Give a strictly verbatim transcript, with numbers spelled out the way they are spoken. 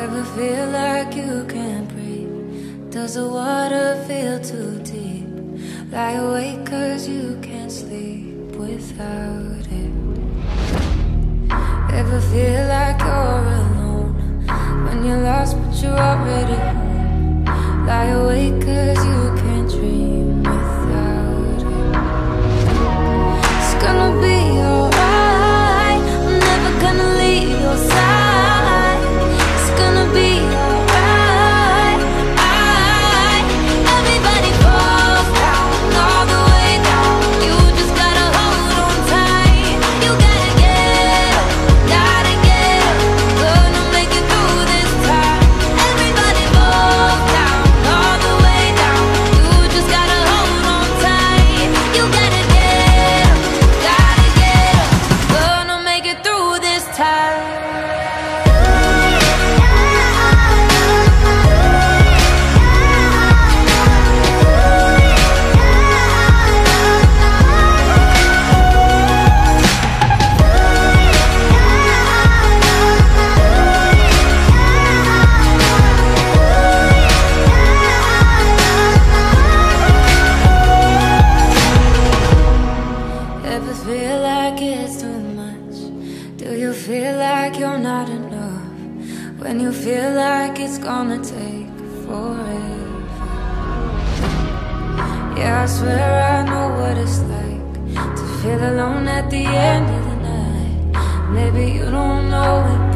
Ever feel like you can't breathe? Does the water feel too deep? Lie awake cause you can't sleep without it. Ever feel like you're alone when you're lost but you're already home? Lie awake cause you can't dream without it. It's gonna be alright, I'm never gonna leave your side. It's gonna be alright, alright. Everybody falls down, all the way down. You just gotta hold on tight. You gotta get up, gotta get up. Gonna make it through this time. Everybody falls down, all the way down. You just gotta hold on tight. You gotta get up, gotta get up. Gonna make it through this time. Ever feel like it's too much? Do you feel like you're not enough? When you feel like it's gonna take forever? Yeah, I swear I know what it's like to feel alone at the end of the night. Maybe you don't know it,